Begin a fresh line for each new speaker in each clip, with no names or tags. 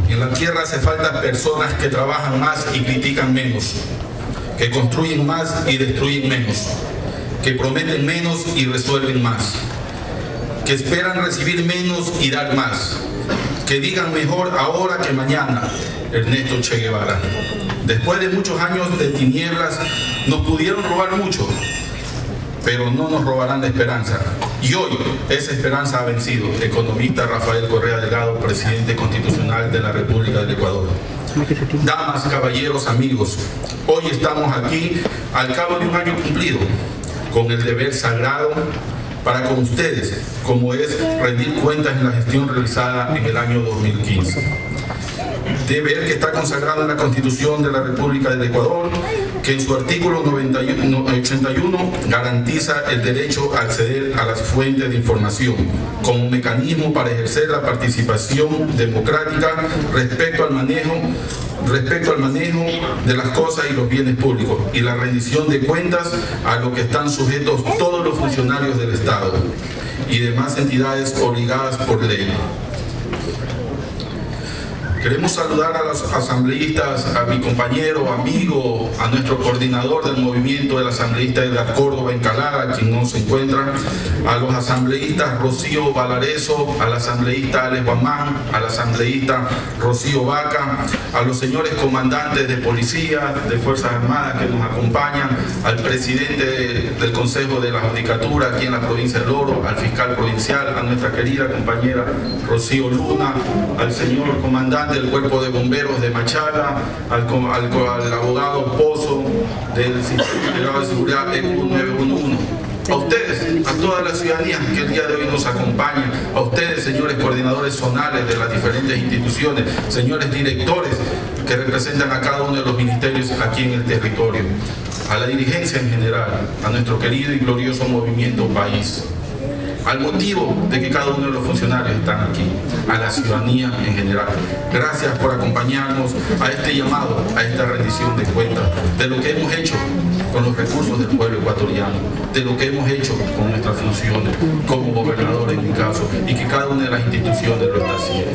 En la tierra hace falta personas que trabajan más y critican menos, que construyen más y destruyen menos, que prometen menos y resuelven más, que esperan recibir menos y dar más, que digan mejor ahora que mañana. Ernesto Che Guevara. Después de muchos años de tinieblas, nos pudieron robar mucho, pero no nos robarán la esperanza. Y hoy esa esperanza ha vencido. Economista Rafael Correa Delgado, presidente constitucional de la República del Ecuador. Damas, caballeros, amigos, hoy estamos aquí al cabo de un año cumplido, con el deber sagrado para con ustedes, como es rendir cuentas en la gestión realizada en el año 2015. Deber que está consagrado en la Constitución de la República del Ecuador, que en su artículo 81 garantiza el derecho a acceder a las fuentes de información como mecanismo para ejercer la participación democrática respecto al manejo de las cosas y los bienes públicos y la rendición de cuentas a lo que están sujetos todos los funcionarios del Estado y demás entidades obligadas por ley. Queremos saludar a los asambleístas, a mi compañero, amigo, a nuestro coordinador del movimiento, el asambleísta Edgar Córdoba Encalada, quien no se encuentra, a los asambleístas Rocío Valareso, al asambleísta Alex Guamán, al asambleísta Rocío Vaca, a los señores comandantes de policía, de Fuerzas Armadas que nos acompañan, al presidente del Consejo de la Judicatura aquí en la provincia del Oro, al fiscal provincial, a nuestra querida compañera Rocío Luna, al señor comandante del Cuerpo de Bomberos de Machala, al abogado Pozo del Sistema de Seguridad ECU 911. A ustedes, a toda la ciudadanía que el día de hoy nos acompaña, a ustedes, señores coordinadores zonales de las diferentes instituciones, señores directores que representan a cada uno de los ministerios aquí en el territorio, a la dirigencia en general, a nuestro querido y glorioso movimiento país, al motivo de que cada uno de los funcionarios están aquí, a la ciudadanía en general. Gracias por acompañarnos a este llamado, a esta rendición de cuentas, de lo que hemos hecho con los recursos del pueblo ecuatoriano, de lo que hemos hecho con nuestras funciones, como gobernador en mi caso, y que cada una de las instituciones lo está haciendo.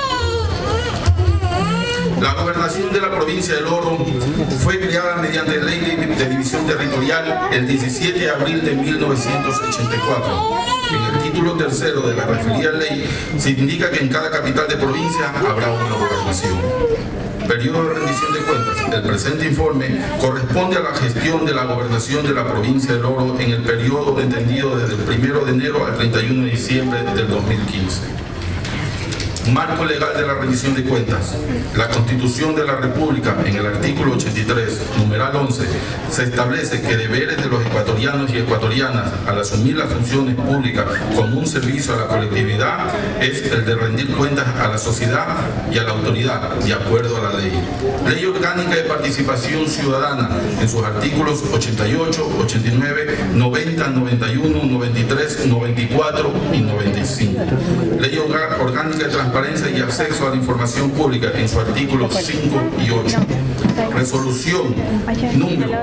La gobernación de la provincia del Oro fue creada mediante ley de división territorial el 17 de abril de 1984. En el título tercero de la referida ley se indica que en cada capital de provincia habrá una gobernación. Periodo de rendición de cuentas. El presente informe corresponde a la gestión de la gobernación de la provincia del Oro en el periodo entendido desde el 1 de enero al 31 de diciembre del 2015. Marco legal de la rendición de cuentas. La Constitución de la República, en el artículo 83, numeral 11, se establece que deberes de los ecuatorianos y ecuatorianas al asumir las funciones públicas como un servicio a la colectividad es el de rendir cuentas a la sociedad y a la autoridad, de acuerdo a la ley. Ley Orgánica de Participación Ciudadana, en sus artículos 88, 89, 90, 91, 93, 94 y 95. Ley Orgánica de Transparencia y Acceso a la Información Pública, en su artículo 5 y 8. Resolución número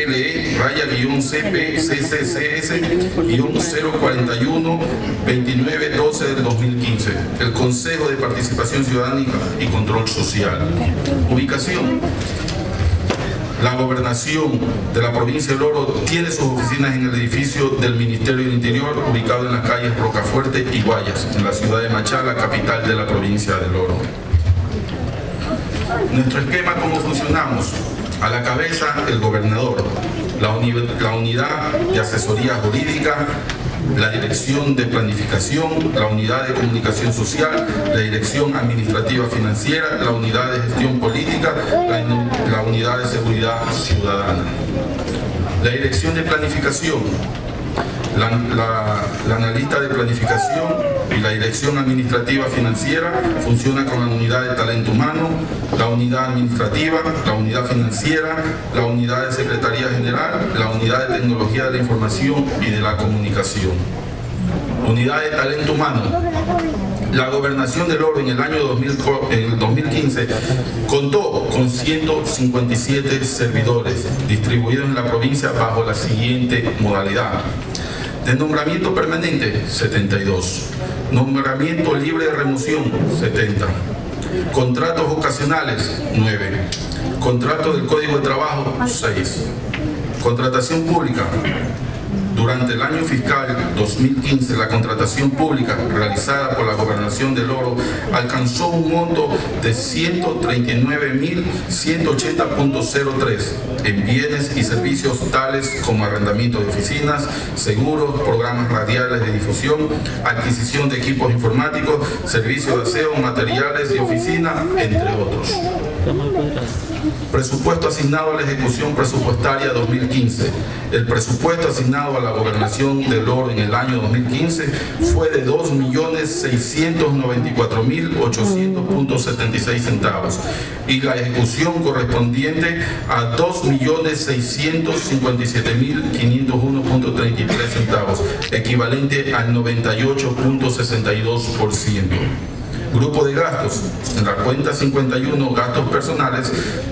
PLE-CPCCS-041-2912 del 2015. El Consejo de Participación Ciudadana y Control Social. Ubicación. La gobernación de la provincia del Oro tiene sus oficinas en el edificio del Ministerio del Interior, ubicado en las calles Rocafuerte y Guayas, en la ciudad de Machala, capital de la provincia del Oro. Nuestro esquema, ¿cómo funcionamos? A la cabeza, el gobernador, la unidad de asesoría jurídica, la dirección de planificación, la unidad de comunicación social, la dirección administrativa financiera, la unidad de gestión política, la unidad de seguridad ciudadana. La dirección de planificación, la analista de planificación y la dirección administrativa financiera funciona con la unidad de talento humano, la unidad administrativa, la unidad financiera, la unidad de secretaría general, la unidad de tecnología de la información y de la comunicación. Unidad de talento humano. La gobernación del Oro en el año 2015 contó con 157 servidores distribuidos en la provincia bajo la siguiente modalidad. De nombramiento permanente, 72. Nombramiento libre de remoción, 70. Contratos ocasionales, 9. Contrato del Código de Trabajo, 6. Contratación pública. Durante el año fiscal 2015, la contratación pública realizada por la Gobernación del Oro alcanzó un monto de 139.180.03 en bienes y servicios tales como arrendamiento de oficinas, seguros, programas radiales de difusión, adquisición de equipos informáticos, servicios de aseo, materiales de oficina, entre otros. Presupuesto asignado a la ejecución presupuestaria 2015. El presupuesto asignado a la Gobernación del Oro en el año 2015 fue de 2.694.800.76 centavos y la ejecución correspondiente a 2.657.501.33 centavos, equivalente al 98.62%. Grupo de gastos, en la cuenta 51, gastos personales,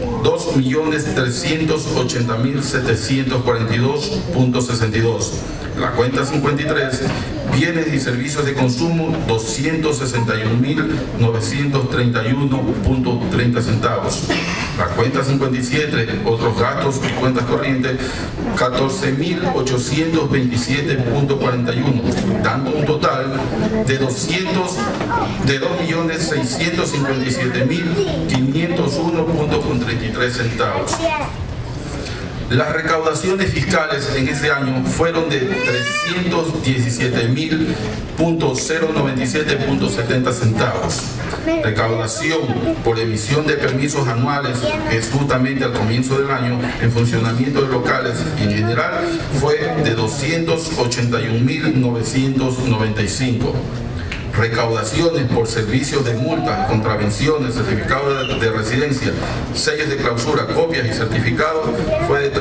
2.380.742.62. La cuenta 53, bienes y servicios de consumo, 261.931.30 centavos. La cuenta 57, otros gastos y cuentas corrientes, 14.827.41, dando un total de 2.657.501.33 centavos. Las recaudaciones fiscales en ese año fueron de 317.097.70 centavos. Recaudación por emisión de permisos anuales, que es justamente al comienzo del año, en funcionamiento de locales en general, fue de 281.995. Recaudaciones por servicios de multas, contravenciones, certificados de residencia, sellos de clausura, copias y certificados fue de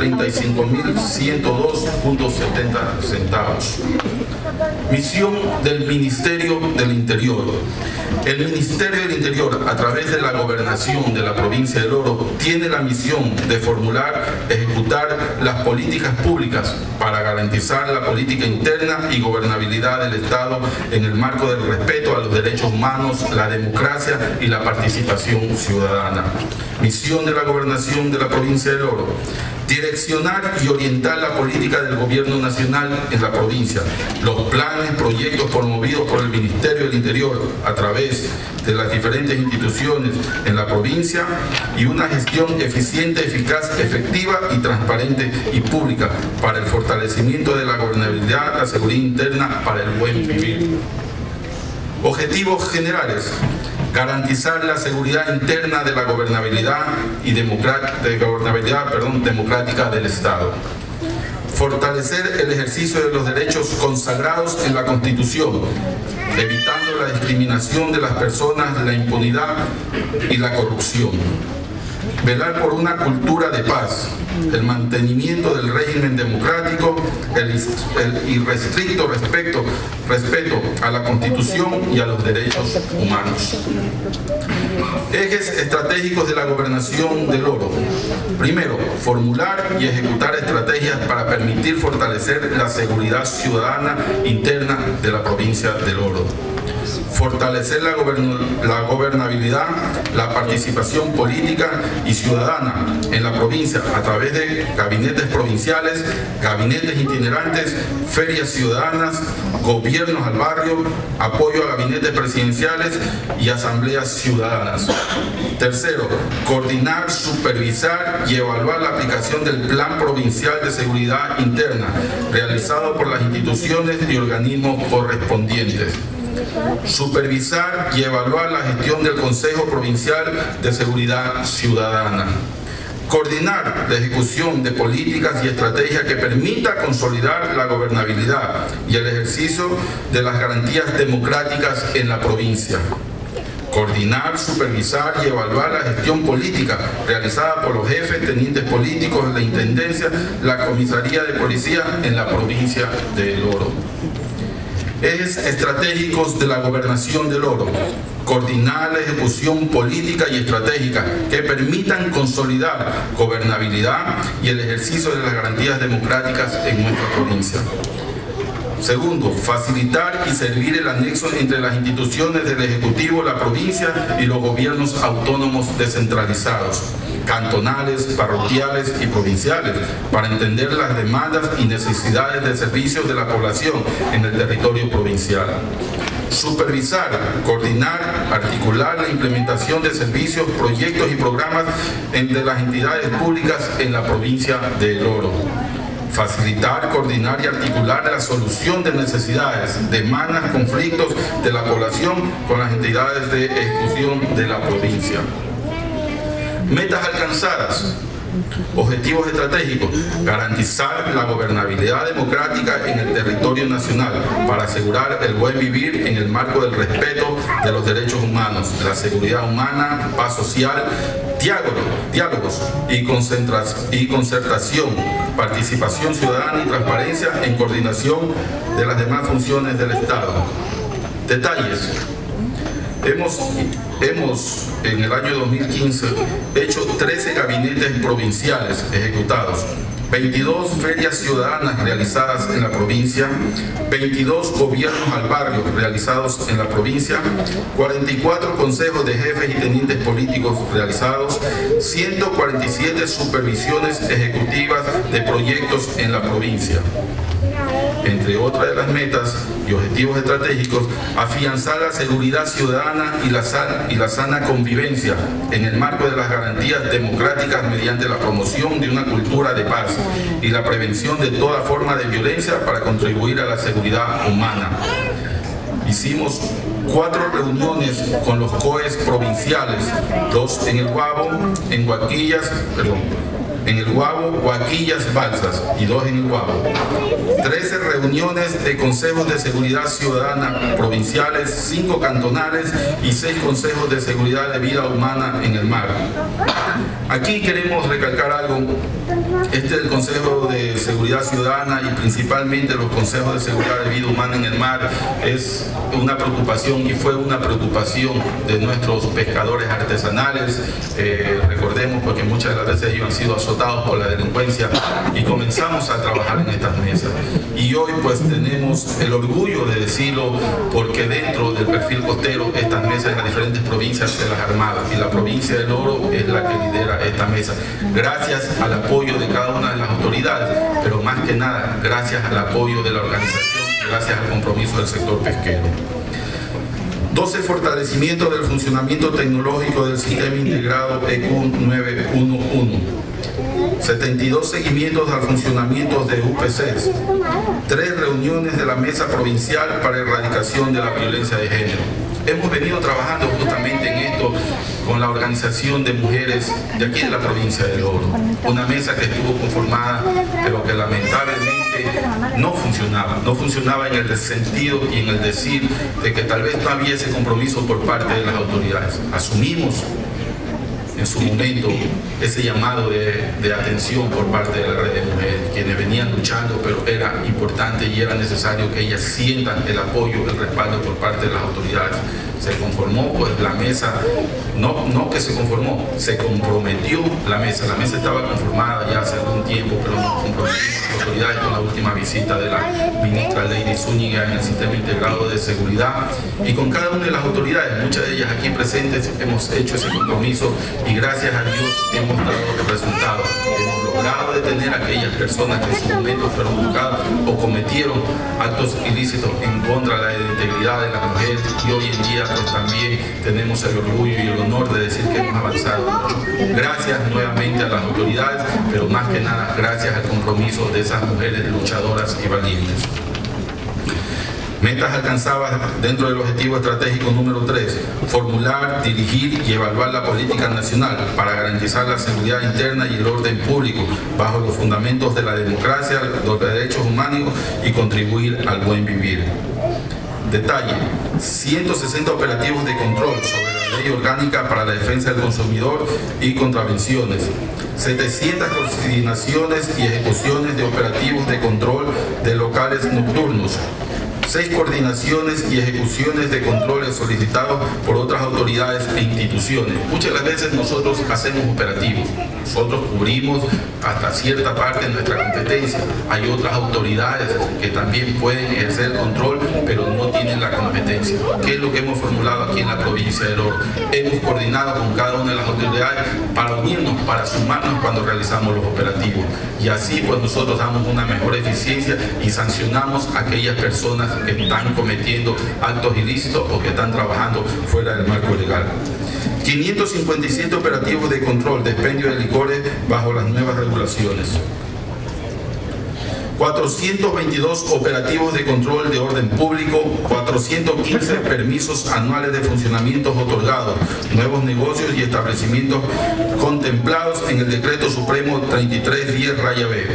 35.102.70 centavos. Misión del Ministerio del Interior. El Ministerio del Interior, a través de la Gobernación de la provincia del Oro, tiene la misión de formular, ejecutar las políticas públicas para garantizar la política interna y gobernabilidad del Estado en el marco del respeto a los derechos humanos, la democracia y la participación ciudadana. Misión de la Gobernación de la provincia del Oro: direccionar y orientar la política del gobierno nacional en la provincia, los planes, proyectos promovidos por el Ministerio del Interior a través de las diferentes instituciones en la provincia y una gestión eficiente, eficaz, efectiva y transparente y pública para el fortalecimiento de la gobernabilidad, la seguridad interna, para el buen vivir. Objetivos generales: garantizar la seguridad interna de la gobernabilidad y democrática del Estado. Fortalecer el ejercicio de los derechos consagrados en la Constitución, evitando la discriminación de las personas, la impunidad y la corrupción. Velar por una cultura de paz, el mantenimiento del régimen democrático, el irrestricto respeto a la Constitución y a los derechos humanos. Ejes estratégicos de la Gobernación del Oro. Primero, formular y ejecutar estrategias para permitir fortalecer la seguridad ciudadana interna de la provincia del Oro. Fortalecer la gobernabilidad, la participación política y ciudadana en la provincia a través de gabinetes provinciales, gabinetes itinerantes, ferias ciudadanas, gobiernos al barrio, apoyo a gabinetes presidenciales y asambleas ciudadanas. Tercero, coordinar, supervisar y evaluar la aplicación del Plan Provincial de Seguridad Interna, realizado por las instituciones y organismos correspondientes. Supervisar y evaluar la gestión del Consejo Provincial de Seguridad Ciudadana. Coordinar la ejecución de políticas y estrategias que permita consolidar la gobernabilidad y el ejercicio de las garantías democráticas en la provincia. Coordinar, supervisar y evaluar la gestión política realizada por los jefes, tenientes políticos, la Intendencia, la Comisaría de Policía en la provincia del Oro. Ejes estratégicos de la Gobernación del Oro: coordinar la ejecución política y estratégica que permitan consolidar gobernabilidad y el ejercicio de las garantías democráticas en nuestra provincia. Segundo, facilitar y servir el anexo entre las instituciones del Ejecutivo, la provincia y los gobiernos autónomos descentralizados, cantonales, parroquiales y provinciales, para entender las demandas y necesidades de servicios de la población en el territorio provincial. Supervisar, coordinar, articular la implementación de servicios, proyectos y programas entre las entidades públicas en la provincia de El Oro. Facilitar, coordinar y articular la solución de necesidades, demandas, conflictos de la población con las entidades de ejecución de la provincia. Metas alcanzadas. Objetivos estratégicos: garantizar la gobernabilidad democrática en el territorio nacional para asegurar el buen vivir en el marco del respeto de los derechos humanos, la seguridad humana, paz social, diálogos y concertación, participación ciudadana y transparencia en coordinación de las demás funciones del Estado. Detalles. Hemos en el año 2015 hecho 13 gabinetes provinciales ejecutados, 22 ferias ciudadanas realizadas en la provincia, 22 gobiernos al barrio realizados en la provincia, 44 consejos de jefes y tenientes políticos realizados, 147 supervisiones ejecutivas de proyectos en la provincia. Entre otras de las metas y objetivos estratégicos, afianzar la seguridad ciudadana y la sana convivencia en el marco de las garantías democráticas mediante la promoción de una cultura de paz y la prevención de toda forma de violencia para contribuir a la seguridad humana. Hicimos 4 reuniones con los COEs provinciales, 2 en el Guabo, en el Guabo, Huaquillas, Balsas y 2 en el Guabo. 13 reuniones de consejos de seguridad ciudadana provinciales, 5 cantonales y 6 consejos de seguridad de vida humana en el mar. Aquí queremos recalcar algo. Este es el Consejo de Seguridad Ciudadana y principalmente los consejos de seguridad de vida humana en el mar. Es una preocupación y fue una preocupación de nuestros pescadores artesanales. Recordemos porque muchas de las veces ellos han sido azotados por la delincuencia y comenzamos a trabajar en estas mesas. Y hoy pues tenemos el orgullo de decirlo porque dentro del perfil costero estas mesas en las diferentes provincias se las armadas y la provincia del Oro es la que lidera esta mesa. Gracias al apoyo de cada una de las autoridades, pero más que nada gracias al apoyo de la organización, gracias al compromiso del sector pesquero. 12 fortalecimientos del funcionamiento tecnológico del Sistema Integrado EQ 911. 72 seguimientos al funcionamiento de UPCs. 3 reuniones de la Mesa Provincial para Erradicación de la Violencia de Género. Hemos venido trabajando justamente en esto con la organización de mujeres de aquí de la provincia del Oro. Una mesa que estuvo conformada, pero que lamentablemente no funcionaba en el sentido y en el decir de que tal vez no había ese compromiso por parte de las autoridades. Asumimos en su momento ese llamado de atención por parte de la red de mujeres, quienes venían luchando, pero era importante y era necesario que ellas sientan el apoyo, el respaldo por parte de las autoridades. Se conformó pues la mesa, no que se conformó, se comprometió la mesa estaba conformada ya hace algún tiempo, pero nos comprometimos las autoridades con la última visita de la ministra Lady Zúñiga en el Sistema Integrado de Seguridad y con cada una de las autoridades, muchas de ellas aquí presentes, hemos hecho ese compromiso y gracias a Dios hemos dado el resultado. Hemos logrado detener a aquellas personas que en su momento fueron buscadas o cometieron actos ilícitos en contra de la integridad de la mujer y hoy en día pues también tenemos el orgullo y el honor de decir que hemos avanzado. Gracias nuevamente a las autoridades, pero más que nada gracias al compromiso de esas mujeres luchadoras y valientes. Metas alcanzadas dentro del objetivo estratégico número 3, formular, dirigir y evaluar la política nacional para garantizar la seguridad interna y el orden público bajo los fundamentos de la democracia, los derechos humanos y contribuir al buen vivir. Detalle: 160 operativos de control sobre la ley orgánica para la defensa del consumidor y contravenciones, 700 coordinaciones y ejecuciones de operativos de control de locales nocturnos, 6 coordinaciones y ejecuciones de controles solicitados por otras autoridades e instituciones. Muchas de las veces nosotros hacemos operativos, nosotros cubrimos hasta cierta parte de nuestra competencia. Hay otras autoridades que también pueden ejercer el control, pero no tienen la competencia. ¿Qué es lo que hemos formulado aquí en la provincia del Oro? Hemos coordinado con cada una de las autoridades para unirnos, para sumarnos cuando realizamos los operativos. Y así pues nosotros damos una mejor eficiencia y sancionamos a aquellas personas que están cometiendo actos ilícitos o que están trabajando fuera del marco legal. 557 operativos de control de expendio de licores bajo las nuevas regulaciones. 422 operativos de control de orden público, 415 permisos anuales de funcionamientos otorgados, nuevos negocios y establecimientos contemplados en el Decreto Supremo 3310-B,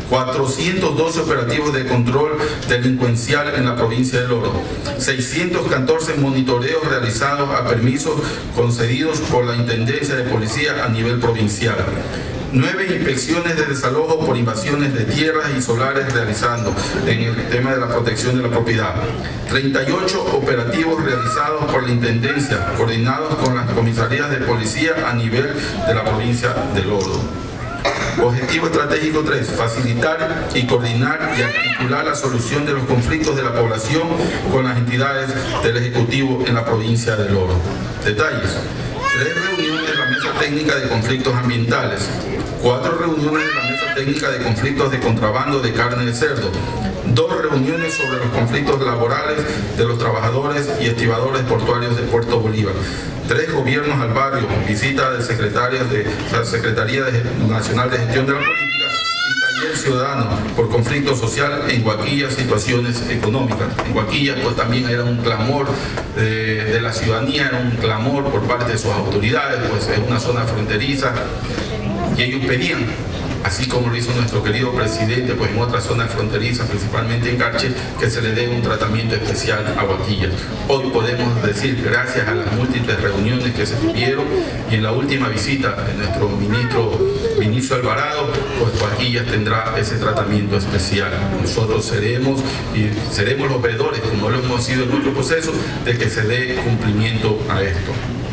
412 operativos de control delincuencial en la provincia del Oro, 614 monitoreos realizados a permisos concedidos por la Intendencia de Policía a nivel provincial, 9 inspecciones de desalojo por invasiones de tierras y solares realizando en el tema de la protección de la propiedad, 38 operativos realizados por la Intendencia, coordinados con las comisarías de policía a nivel de la provincia del Oro. Objetivo estratégico 3, facilitar y coordinar y articular la solución de los conflictos de la población con las entidades del Ejecutivo en la provincia del Oro. Detalles: 3 reuniones de la Mesa Técnica de Conflictos Ambientales, 4 reuniones de la Mesa Técnica de Conflictos de Contrabando de Carne de Cerdo, 2 reuniones sobre los conflictos laborales de los trabajadores y estibadores portuarios de Puerto Bolívar, 3 gobiernos al barrio, visita de secretarias de la Secretaría Nacional de Gestión de la Política y taller ciudadano por conflicto social en Guaquilla, situaciones económicas. En Guaquilla pues también era un clamor de la ciudadanía, era un clamor por parte de sus autoridades, pues es una zona fronteriza y ellos pedían, así como lo hizo nuestro querido presidente, pues en otras zonas fronterizas, principalmente en Carche, que se le dé un tratamiento especial a Guaquilla. Hoy podemos decir, gracias a las múltiples reuniones que se tuvieron y en la última visita de nuestro ministro Alvarado, pues Guaquilla tendrá ese tratamiento especial. Nosotros seremos los veedores, como lo hemos sido en nuestro proceso, de que se dé cumplimiento a esto.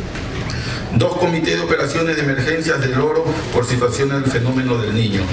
2 comités de operaciones de emergencias del Oro por situaciones del fenómeno del Niño.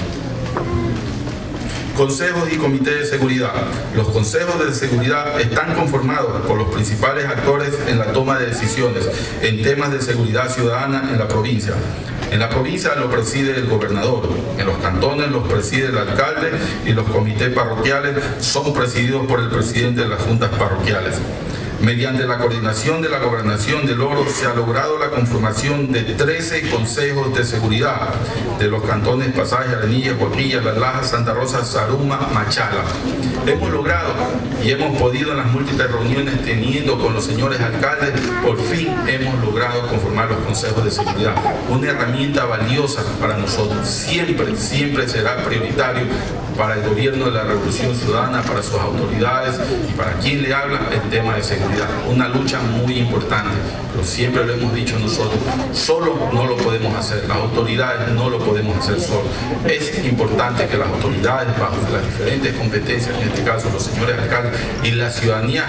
Consejos y comités de seguridad. Los consejos de seguridad están conformados por los principales actores en la toma de decisiones en temas de seguridad ciudadana en la provincia. En la provincia lo preside el gobernador, en los cantones los preside el alcalde y los comités parroquiales son presididos por el presidente de las juntas parroquiales. Mediante la coordinación de la Gobernación del Oro se ha logrado la conformación de 13 consejos de seguridad de los cantones Pasaje, Arenilla, Guaquilla, Las Lajas, Santa Rosa, Zaruma, Machala. Hemos logrado y hemos podido en las múltiples reuniones teniendo con los señores alcaldes, por fin hemos logrado conformar los consejos de seguridad. Una herramienta valiosa para nosotros. Siempre será prioritario para el gobierno de la Revolución Ciudadana, para sus autoridades y para quien le habla el tema de seguridad. Una lucha muy importante, pero siempre lo hemos dicho nosotros, solo no lo podemos hacer, las autoridades no lo podemos hacer solos. Es importante que las autoridades, bajo las diferentes competencias, en este caso los señores alcaldes y la ciudadanía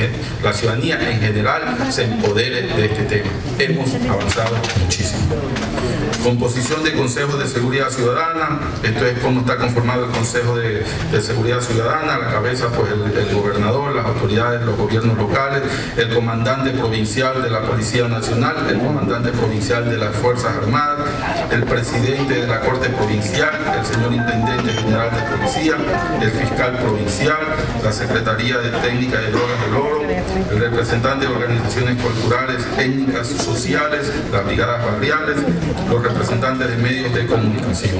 en general, se empodere de este tema. Hemos avanzado muchísimo. Composición de consejos de seguridad ciudadana. Esto es cómo está conformado el Consejo de Seguridad Ciudadana. A la cabeza pues el gobernador, las autoridades, los gobiernos locales, el comandante provincial de la Policía Nacional, el comandante provincial de las Fuerzas Armadas, el presidente de la Corte Provincial, el señor Intendente General de Policía, el fiscal provincial, la Secretaría de Técnica de Drogas del Oro, el representante de organizaciones culturales, étnicas, sociales, las brigadas barriales, los representantes de medios de comunicación.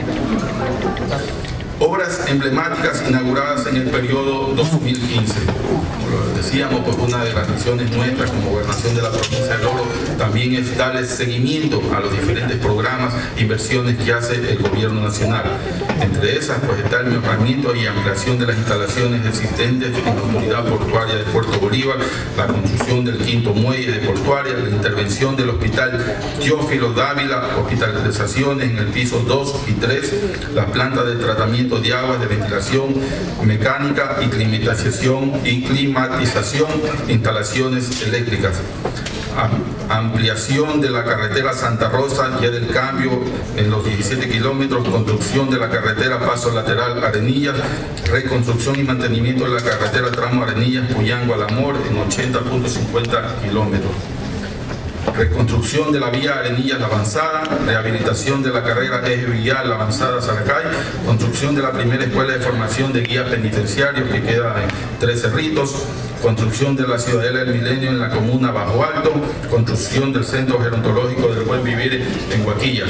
Obras emblemáticas inauguradas en el periodo 2015. Como lo decíamos, pues una de las misiones nuestras como gobernación de la provincia del Oro también es darle seguimiento a los diferentes programas e inversiones que hace el gobierno nacional. Entre esas pues está el mejoramiento y ampliación de las instalaciones existentes en la autoridad portuaria de Puerto Bolívar, la construcción del 5º muelle de Portuaria, la intervención del hospital Teófilo Dávila, hospitalizaciones en el piso 2 y 3, la planta de tratamiento almacenamiento de aguas, de ventilación mecánica y climatización, instalaciones eléctricas. Ampliación de la carretera Santa Rosa y del Cambio en los 17 kilómetros, construcción de la carretera Paso Lateral Arenillas, reconstrucción y mantenimiento de la carretera tramo Arenillas Puyango al Amor en 80.50 kilómetros. Reconstrucción de la vía Arenillas La Avanzada, rehabilitación de la carrera Eje Vial La Avanzada Saracay, construcción de la primera escuela de formación de guías penitenciarios que queda en Tres Cerritos, construcción de la Ciudadela del Milenio en la comuna Bajo Alto, construcción del Centro Gerontológico del Buen Vivir en Huaquillas.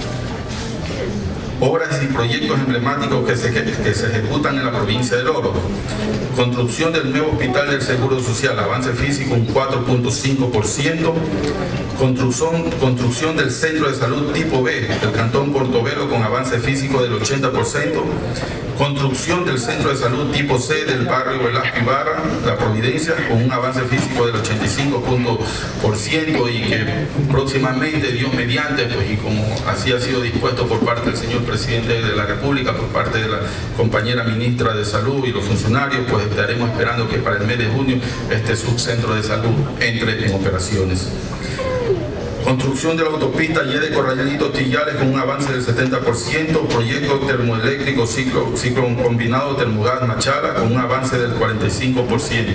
Obras y proyectos emblemáticos que se ejecutan en la provincia del Oro. Construcción del nuevo Hospital del Seguro Social, avance físico un 4.5%. Construcción del Centro de Salud tipo B del Cantón Portobelo con avance físico del 80%. Construcción del Centro de Salud tipo C del barrio Velasco Ibarra, La Providencia, con un avance físico del 85% y que próximamente, Dios mediante, pues, y como así ha sido dispuesto por parte del señor presidente de la República, por parte de la compañera ministra de Salud y los funcionarios, pues estaremos esperando que para el mes de junio este subcentro de salud entre en operaciones. Construcción de la autopista Y de Corralito Tillales con un avance del 70%, proyecto termoeléctrico ciclo combinado Termogas Machala con un avance del 45%.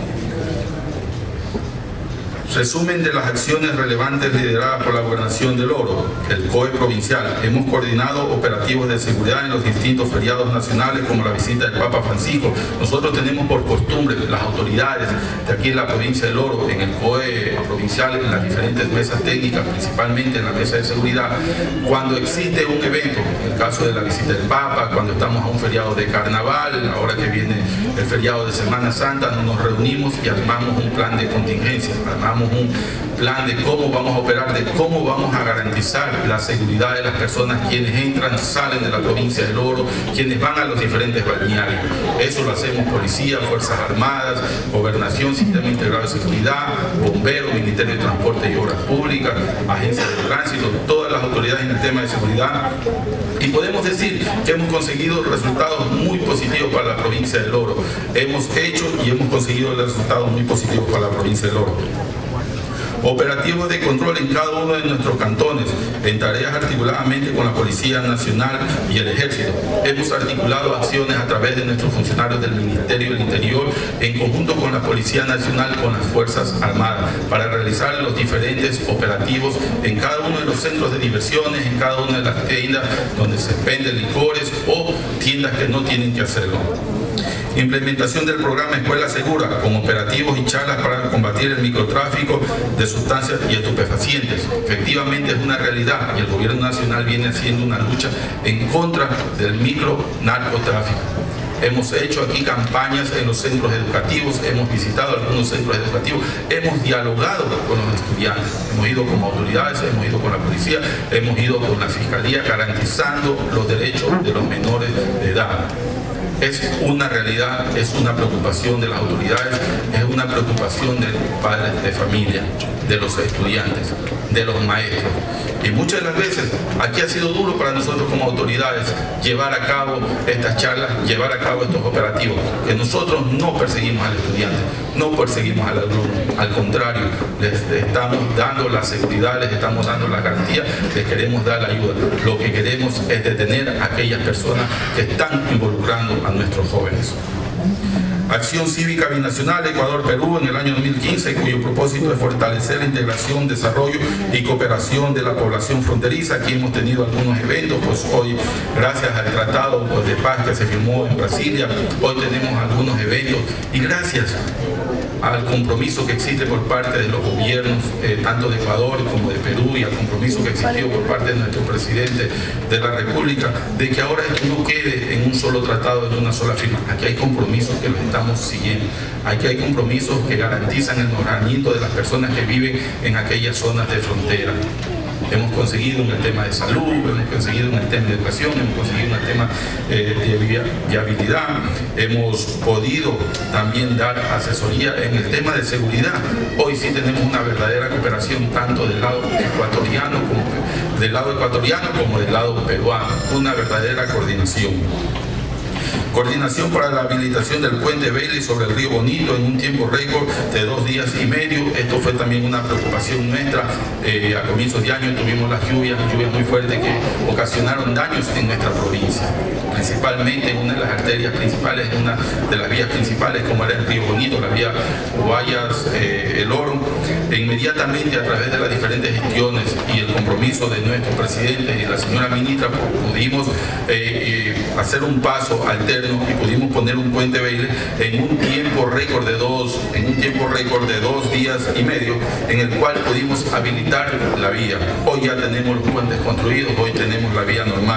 Resumen de las acciones relevantes lideradas por la Gobernación del Oro, el COE provincial. Hemos coordinado operativos de seguridad en los distintos feriados nacionales como la visita del Papa Francisco. Nosotros tenemos por costumbre, las autoridades de aquí en la provincia del Oro, en el COE provincial, en las diferentes mesas técnicas, principalmente en la mesa de seguridad, cuando existe un evento, en el caso de la visita del Papa, cuando estamos a un feriado de carnaval, ahora que viene el feriado de Semana Santa, nos reunimos y armamos un plan de contingencia, armamos un plan de cómo vamos a operar, de cómo vamos a garantizar la seguridad de las personas quienes entran, salen de la provincia del Oro, quienes van a los diferentes balnearios. Eso lo hacemos policía, Fuerzas Armadas, Gobernación, Sistema Integrado de Seguridad, Bomberos, Ministerio de Transporte y Obras Públicas, Agencias de Tránsito, todas las autoridades en el tema de seguridad. Y podemos decir que hemos conseguido resultados muy positivos para la provincia del Oro. Hemos hecho y hemos conseguido resultados muy positivos para la provincia del Oro. Operativos de control en cada uno de nuestros cantones, en tareas articuladamente con la Policía Nacional y el Ejército. Hemos articulado acciones a través de nuestros funcionarios del Ministerio del Interior, en conjunto con la Policía Nacional, con las Fuerzas Armadas, para realizar los diferentes operativos en cada uno de los centros de diversiones, en cada una de las tiendas donde se venden licores o tiendas que no tienen que hacerlo. Implementación del programa Escuela Segura con operativos y charlas para combatir el microtráfico de sustancias y estupefacientes. Efectivamente es una realidad y el gobierno nacional viene haciendo una lucha en contra del micronarcotráfico. Hemos hecho aquí campañas en los centros educativos, hemos visitado algunos centros educativos, hemos dialogado con los estudiantes, hemos ido como autoridades, hemos ido con la policía, hemos ido con la fiscalía garantizando los derechos de los menores de edad. Es una realidad, es una preocupación de las autoridades, es una preocupación de los padres de familia, de los estudiantes, de los maestros. Y muchas de las veces aquí ha sido duro para nosotros como autoridades llevar a cabo estas charlas, llevar a cabo estos operativos, que nosotros no perseguimos al estudiante, no perseguimos al alumno, al contrario, les estamos dando la seguridad, les estamos dando la garantía, les queremos dar la ayuda. Lo que queremos es detener a aquellas personas que están involucrando a nuestros jóvenes. Acción Cívica Binacional Ecuador-Perú en el año 2015, cuyo propósito es fortalecer la integración, desarrollo y cooperación de la población fronteriza. Aquí hemos tenido algunos eventos, pues hoy, gracias al tratado de paz que se firmó en Brasilia, hoy tenemos algunos eventos y gracias al compromiso que existe por parte de los gobiernos, tanto de Ecuador como de Perú, y al compromiso que existió por parte de nuestro presidente de la República, de que ahora esto no quede en un solo tratado, en una sola firma. Aquí hay compromisos que los estamos siguiendo. Aquí hay compromisos que garantizan el mejoramiento de las personas que viven en aquellas zonas de frontera. Hemos conseguido en el tema de salud, hemos conseguido en el tema de educación, hemos conseguido en el tema de viabilidad, hemos podido también dar asesoría en el tema de seguridad. Hoy sí tenemos una verdadera cooperación tanto del lado ecuatoriano como del lado peruano, una verdadera coordinación. Coordinación para la habilitación del puente Bailey sobre el río Bonito en un tiempo récord de 2 días y medio. Esto fue también una preocupación nuestra. A comienzos de año tuvimos las lluvias muy fuertes que ocasionaron daños en nuestra provincia, principalmente en una de las arterias principales, en una de las vías principales, como era el río Bonito, la vía Guayas, El Oro. E inmediatamente, a través de las diferentes gestiones y el compromiso de nuestro presidente y la señora ministra, pudimos hacer un paso alterno y pudimos poner un puente Bailey en un tiempo récord de 2 días y medio, en el cual pudimos habilitar la vía. Hoy ya tenemos los puentes construidos, hoy tenemos la vía normal.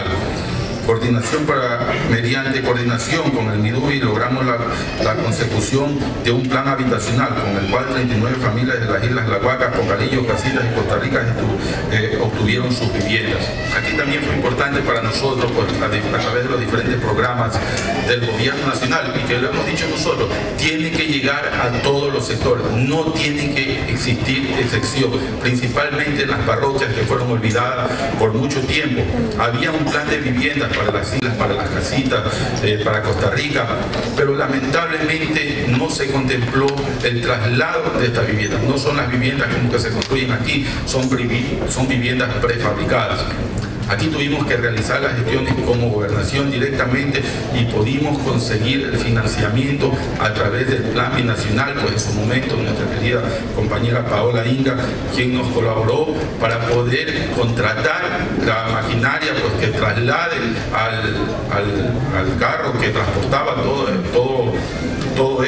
Mediante coordinación con el MIDUI logramos la consecución de un plan habitacional con el cual 39 familias de las Islas La Guaca, Pocalillo, Casillas y Costa Rica obtuvieron sus viviendas. Aquí también fue importante para nosotros, pues, a través de los diferentes programas del gobierno nacional, y que lo hemos dicho nosotros, tiene que llegar a todos los sectores, no tiene que existir excepción, principalmente en las parroquias que fueron olvidadas por mucho tiempo. Había un plan de viviendas para las islas, para las casitas, para Costa Rica, pero lamentablemente no se contempló el traslado de estas viviendas. No son las viviendas como que se construyen aquí, son viviendas prefabricadas. Aquí tuvimos que realizar las gestiones como gobernación directamente y pudimos conseguir el financiamiento a través del plan binacional, pues en su momento nuestra querida compañera Paola Inga, quien nos colaboró para poder contratar la maquinaria, pues, que traslade al carro que transportaba todo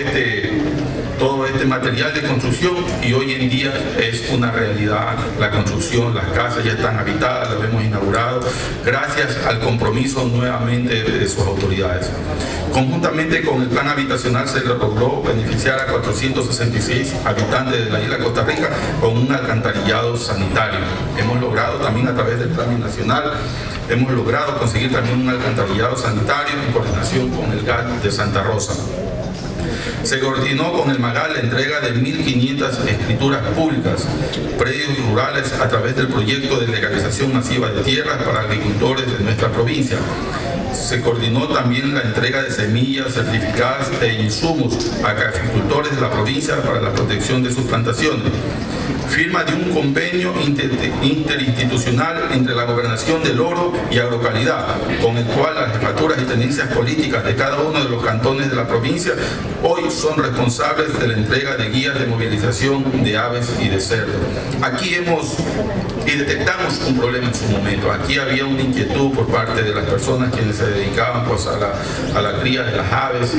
este material de construcción, y hoy en día es una realidad la construcción. Las casas ya están habitadas, las hemos inaugurado gracias al compromiso nuevamente de sus autoridades. Conjuntamente con el plan habitacional se logró beneficiar a 466 habitantes de la isla de Costa Rica con un alcantarillado sanitario. Hemos logrado también, a través del plan nacional, hemos logrado conseguir también un alcantarillado sanitario en coordinación con el GAT de Santa Rosa. Se coordinó con el MAGAL la entrega de 1.500 escrituras públicas, predios rurales, a través del proyecto de legalización masiva de tierras para agricultores de nuestra provincia. Se coordinó también la entrega de semillas certificadas e insumos a agricultores de la provincia para la protección de sus plantaciones. Firma de un convenio interinstitucional entre la Gobernación del Oro y Agrocalidad, con el cual las jefaturas y tenencias políticas de cada uno de los cantones de la provincia hoy son responsables de la entrega de guías de movilización de aves y de cerdos. Aquí detectamos un problema en su momento. Aquí había una inquietud por parte de las personas quienes se dedicaban, pues, a la cría de las aves,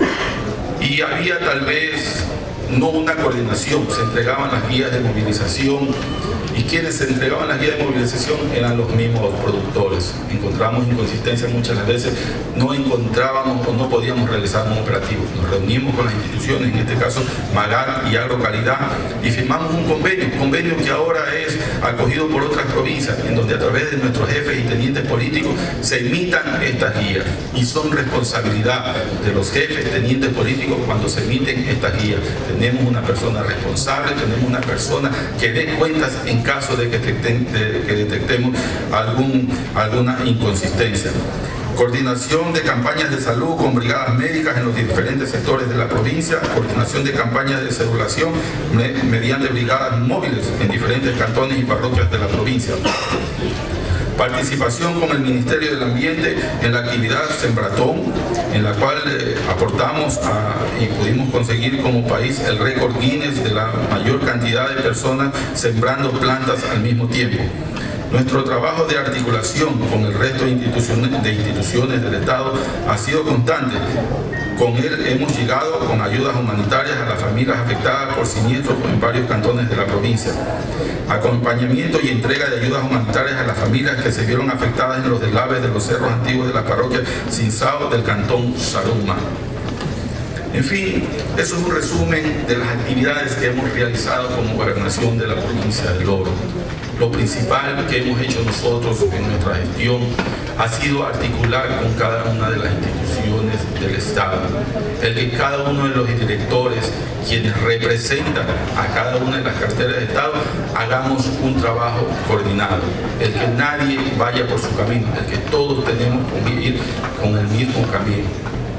y había tal vez no una coordinación. Se entregaban las guías de movilización, y quienes se entregaban las guías de movilización eran los mismos productores. Encontramos inconsistencias muchas las veces, no encontrábamos o no podíamos realizar un operativo. Nos reunimos con las instituciones, en este caso MAGAL y Agrocalidad, y firmamos un convenio que ahora es acogido por otras provincias, en donde a través de nuestros jefes y tenientes políticos se emitan estas guías, y son responsabilidad de los jefes, tenientes políticos cuando se emiten estas guías. Tenemos una persona responsable, tenemos una persona que dé cuentas en caso de que detectemos alguna inconsistencia. Coordinación de campañas de salud con brigadas médicas en los diferentes sectores de la provincia, coordinación de campañas de celulación mediante brigadas móviles en diferentes cantones y parroquias de la provincia. Participación con el Ministerio del Ambiente en la actividad Sembratón, en la cual aportamos y pudimos conseguir como país el récord Guinness de la mayor cantidad de personas sembrando plantas al mismo tiempo. Nuestro trabajo de articulación con el resto de instituciones del Estado ha sido constante. Con él hemos llegado con ayudas humanitarias a las familias afectadas por siniestros en varios cantones de la provincia. Acompañamiento y entrega de ayudas humanitarias a las familias que se vieron afectadas en los deslaves de los cerros antiguos de la parroquia Cinsao del cantón Saruma. En fin, eso es un resumen de las actividades que hemos realizado como gobernación de la provincia del Oro. Lo principal que hemos hecho nosotros en nuestra gestión ha sido articular con cada una de las instituciones del Estado, el que cada uno de los directores, quienes representan a cada una de las carteras de Estado, hagamos un trabajo coordinado, el que nadie vaya por su camino, el que todos tenemos que ir con el mismo camino.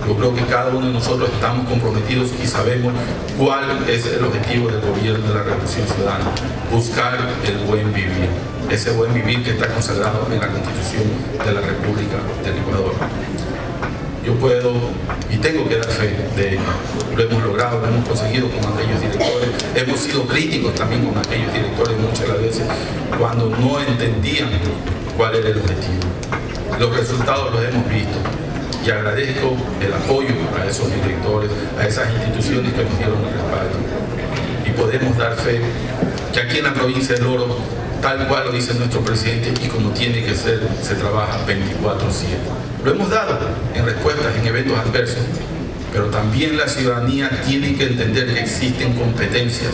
Yo creo que cada uno de nosotros estamos comprometidos y sabemos cuál es el objetivo del gobierno de la Revolución Ciudadana: buscar el buen vivir, ese buen vivir que está consagrado en la Constitución de la República del Ecuador. Yo puedo y tengo que dar fe de ello. Lo hemos logrado, lo hemos conseguido con aquellos directores. Hemos sido críticos también con aquellos directores muchas veces cuando no entendían cuál era el objetivo. Los resultados los hemos visto y agradezco el apoyo a esos directores, a esas instituciones que nos dieron el respaldo. Y podemos dar fe que aquí en la provincia del Oro, tal cual lo dice nuestro presidente y como tiene que ser, se trabaja 24/7. Lo hemos dado en respuestas en eventos adversos, pero también la ciudadanía tiene que entender que existen competencias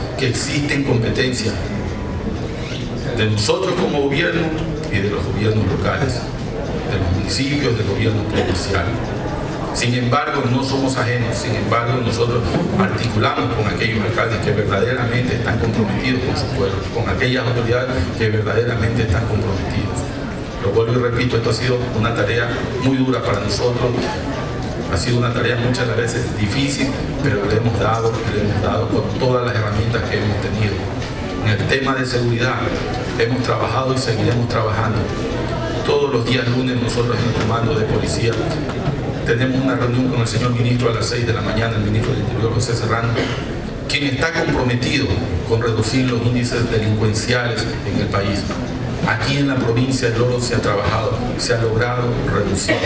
de nosotros como gobierno y de los gobiernos locales, de los municipios, del gobierno provincial. Sin embargo, no somos ajenos, sin embargo, nosotros articulamos con aquellos alcaldes que verdaderamente están comprometidos con su pueblo, con aquellas autoridades que verdaderamente están comprometidos. Lo vuelvo y repito, esto ha sido una tarea muy dura para nosotros, ha sido una tarea muchas veces difícil, pero le hemos dado con todas las herramientas que hemos tenido. En el tema de seguridad hemos trabajado y seguiremos trabajando. Todos los días lunes nosotros en el comando de policía tenemos una reunión con el señor ministro a las 6 de la mañana, el ministro del Interior, José Serrano, quien está comprometido con reducir los índices delincuenciales en el país. Aquí en la provincia del Oro se ha trabajado, se ha logrado reducir.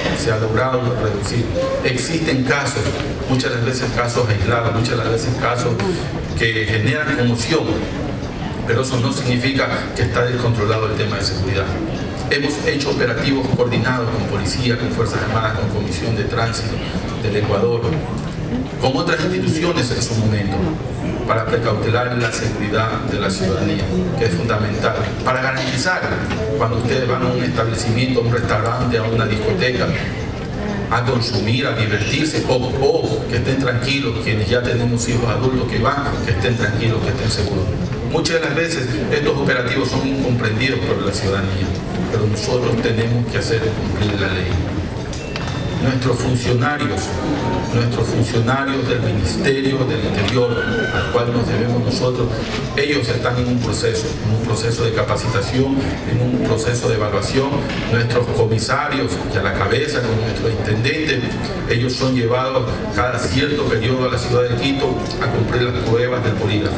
Existen casos, muchas veces casos aislados, muchas veces casos que generan conmoción, pero eso no significa que está descontrolado el tema de seguridad. Hemos hecho operativos coordinados con policía, con Fuerzas Armadas, con Comisión de Tránsito del Ecuador, con otras instituciones en su momento, para precautelar la seguridad de la ciudadanía, que es fundamental, para garantizar cuando ustedes van a un establecimiento, a un restaurante, a una discoteca, a consumir, a divertirse, o que estén tranquilos, quienes ya tenemos hijos adultos que van, que estén tranquilos, que estén seguros. Muchas de las veces estos operativos son incomprendidos por la ciudadanía, pero nosotros tenemos que hacer cumplir la ley. Nuestros funcionarios del Ministerio del Interior, al cual nos debemos nosotros, ellos están en un proceso de capacitación, en un proceso de evaluación. Nuestros comisarios, y a la cabeza con nuestro intendente, ellos son llevados cada cierto periodo a la ciudad de Quito a cumplir las pruebas del polígrafo.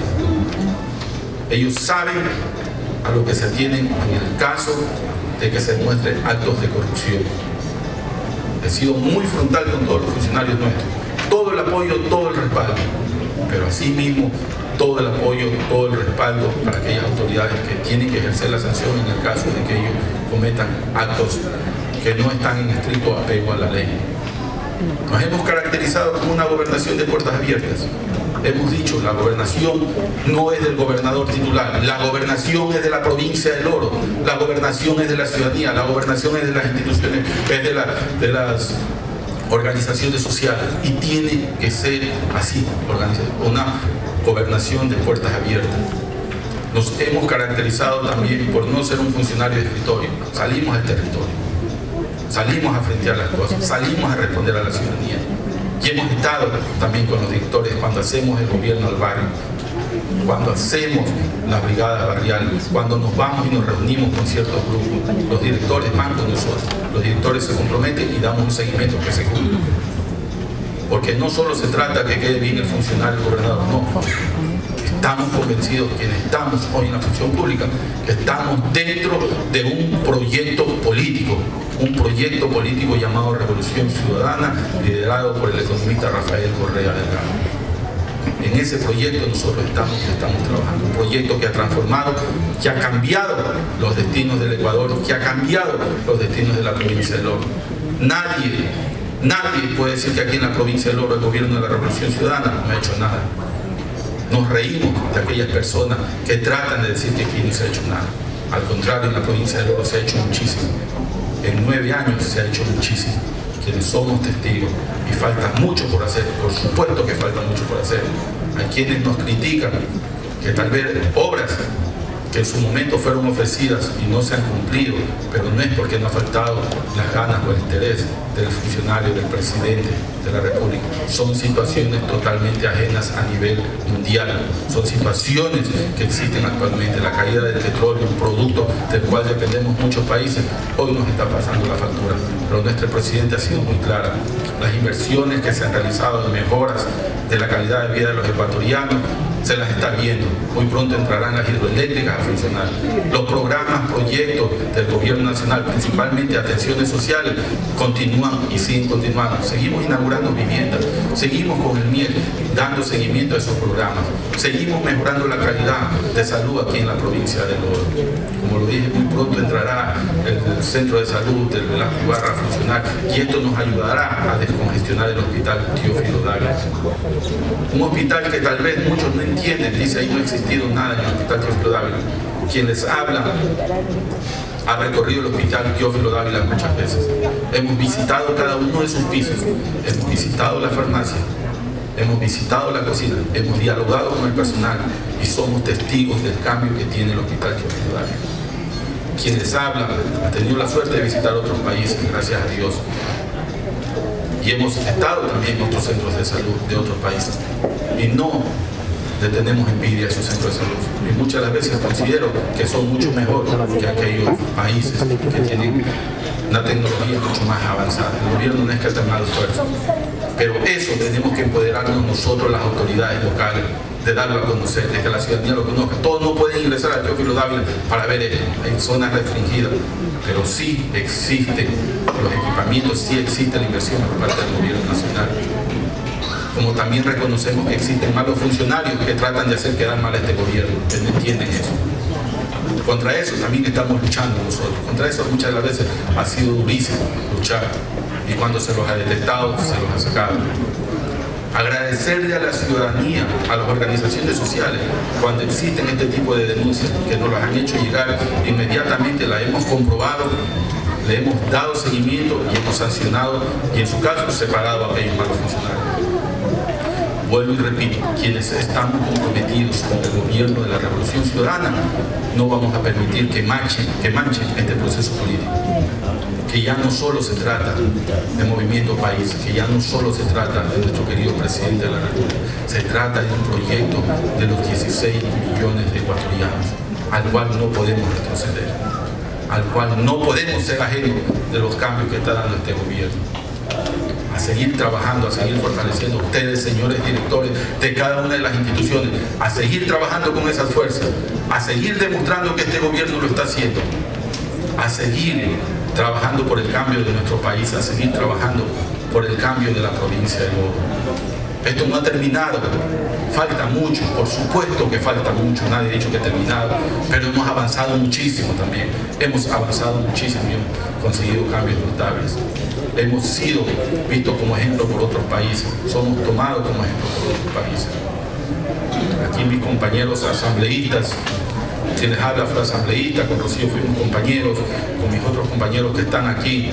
Ellos saben a lo que se atienen en el caso de que se demuestren actos de corrupción. He sido muy frontal con todos los funcionarios nuestros, todo el apoyo, todo el respaldo, pero asimismo todo el apoyo, todo el respaldo para aquellas autoridades que tienen que ejercer la sanción en el caso de que ellos cometan actos que no están en estricto apego a la ley. Nos hemos caracterizado como una gobernación de puertas abiertas. Hemos dicho, la gobernación no es del gobernador titular, la gobernación es de la provincia del Oro, la gobernación es de la ciudadanía, la gobernación es de las instituciones, es de las organizaciones sociales, y tiene que ser así, una gobernación de puertas abiertas. Nos hemos caracterizado también por no ser un funcionario de escritorio. Salimos al territorio, salimos a frentear las cosas, salimos a responder a la ciudadanía. Y hemos estado también con los directores cuando hacemos el gobierno al barrio, cuando hacemos las brigadas barriales, cuando nos vamos y nos reunimos con ciertos grupos. Los directores van con nosotros, los directores se comprometen y damos un seguimiento que se cumpla. Porque no solo se trata de que quede bien el funcionario, el gobernador, no. Estamos convencidos, quienes estamos hoy en la función pública, que estamos dentro de un proyecto político llamado Revolución Ciudadana, liderado por el economista Rafael Correa Delgado. En ese proyecto nosotros estamos trabajando, un proyecto que ha transformado, que ha cambiado los destinos del Ecuador, que ha cambiado los destinos de la provincia del Oro. Nadie puede decir que aquí en la provincia del Oro el gobierno de la Revolución Ciudadana no ha hecho nada. Nos reímos de aquellas personas que tratan de decir que aquí no se ha hecho nada. Al contrario, en la provincia del Oro se ha hecho muchísimo. En 9 años se ha hecho muchísimo. Quienes somos testigos, y falta mucho por hacer, por supuesto que falta mucho por hacer. Hay quienes nos critican que tal vez obras que en su momento fueron ofrecidas y no se han cumplido, pero no es porque no ha faltado las ganas o el interés del funcionario, del presidente de la República. Son situaciones totalmente ajenas a nivel mundial. Son situaciones que existen actualmente. La caída del petróleo, un producto del cual dependemos muchos países, hoy nos está pasando la factura. Pero nuestro presidente ha sido muy clara. Las inversiones que se han realizado en mejoras de la calidad de vida de los ecuatorianos se las está viendo. Muy pronto entrarán las hidroeléctricas a funcionar. Los programas, proyectos del gobierno nacional, principalmente atenciones sociales, continúan y siguen continuando. Seguimos inaugurando viviendas, seguimos con el MIER dando seguimiento a esos programas, seguimos mejorando la calidad de salud aquí en la provincia de Oro. Como lo dije, muy pronto entrará el centro de salud de la Cubarra a funcionar y esto nos ayudará a descongestionar el hospital Teófilo Dávila. Un hospital que tal vez muchos no entienden, dice ahí no ha existido nada en el hospital Teófilo Dávila. Quien les habla ha recorrido el hospital Teófilo Dávila muchas veces. Hemos visitado cada uno de sus pisos, hemos visitado la farmacia, hemos visitado la cocina, hemos dialogado con el personal y somos testigos del cambio que tiene el hospital Teófilo Dávila. Quien les habla ha tenido la suerte de visitar otros países, gracias a Dios. Y hemos estado también en otros centros de salud de otros países. Y no le tenemos envidia a esos centros de salud. Y muchas de las veces considero que son mucho mejor que aquellos países que tienen una tecnología mucho más avanzada. El gobierno no es que ha tomado esfuerzo. Pero eso tenemos que empoderarnos nosotros, las autoridades locales, de darlo a conocer, de que la ciudadanía lo conozca. Todos no pueden ingresar a Teófilo Dávila para ver esto, en zonas restringidas, pero sí existen los equipamientos, sí existe la inversión por parte del gobierno nacional. Como también reconocemos que existen malos funcionarios que tratan de hacer quedar mal a este gobierno, que no entienden eso. Contra eso también estamos luchando nosotros. Contra eso muchas de las veces ha sido durísimo luchar. Y cuando se los ha detectado, se los ha sacado. Agradecerle a la ciudadanía, a las organizaciones sociales, cuando existen este tipo de denuncias, que nos las han hecho llegar inmediatamente, las hemos comprobado, le hemos dado seguimiento y hemos sancionado y en su caso separado a aquellos malos funcionarios. Vuelvo y repito, quienes estamos comprometidos con el gobierno de la Revolución Ciudadana, no vamos a permitir que manchen este proceso político. Que ya no solo se trata de Movimiento País, que ya no solo se trata de nuestro querido presidente de la República, se trata de un proyecto de los 16 millones de ecuatorianos, al cual no podemos retroceder, al cual no podemos ser ajenos de los cambios que está dando este gobierno. A seguir trabajando, a seguir fortaleciendo ustedes, señores directores de cada una de las instituciones, a seguir trabajando con esas fuerzas, a seguir demostrando que este gobierno lo está haciendo, a seguir trabajando por el cambio de nuestro país, a seguir trabajando por el cambio de la provincia de Oro. Esto no ha terminado, falta mucho, por supuesto que falta mucho, nadie ha dicho que ha terminado, pero hemos avanzado muchísimo también, hemos avanzado muchísimo y hemos conseguido cambios notables. Hemos sido vistos como ejemplo por otros países, somos tomados como ejemplo por otros países. Aquí mis compañeros asambleístas, quienes habla fue asambleísta, con Rocío fuimos compañeros, con mis otros compañeros que están aquí.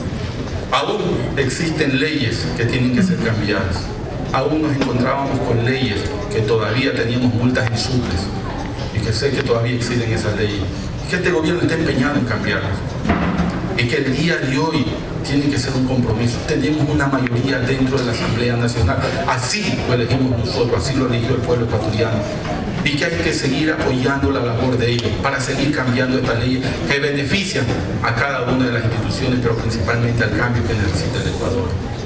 Aún existen leyes que tienen que ser cambiadas. Aún nos encontrábamos con leyes que todavía teníamos multas en suples y que sé que todavía existen esas leyes. Y que este gobierno está empeñado en cambiarlas. Y que el día de hoy tiene que ser un compromiso. Tenemos una mayoría dentro de la Asamblea Nacional. Así lo elegimos nosotros, así lo eligió el pueblo ecuatoriano. Y que hay que seguir apoyando la labor de ellos para seguir cambiando estas leyes que benefician a cada una de las instituciones, pero principalmente al cambio que necesita el Ecuador.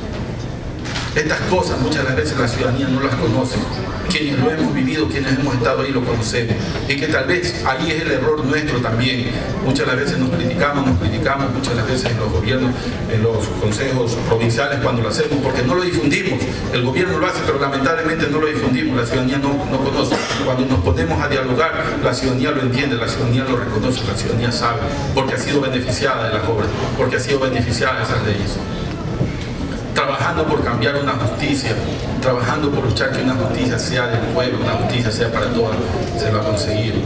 Estas cosas muchas de las veces la ciudadanía no las conoce. Quienes lo hemos vivido, quienes hemos estado ahí lo conocemos. Y que tal vez ahí es el error nuestro también. Muchas de las veces nos criticamos, muchas de las veces en los gobiernos, en los consejos provinciales cuando lo hacemos, porque no lo difundimos. El gobierno lo hace, pero lamentablemente no lo difundimos. La ciudadanía no conoce. Cuando nos ponemos a dialogar, la ciudadanía lo entiende, la ciudadanía lo reconoce, la ciudadanía sabe, porque ha sido beneficiada de las obras, porque ha sido beneficiada de esas leyes. Trabajando por cambiar una justicia, trabajando por luchar que una justicia sea del pueblo, una justicia sea para todos, se lo ha conseguido.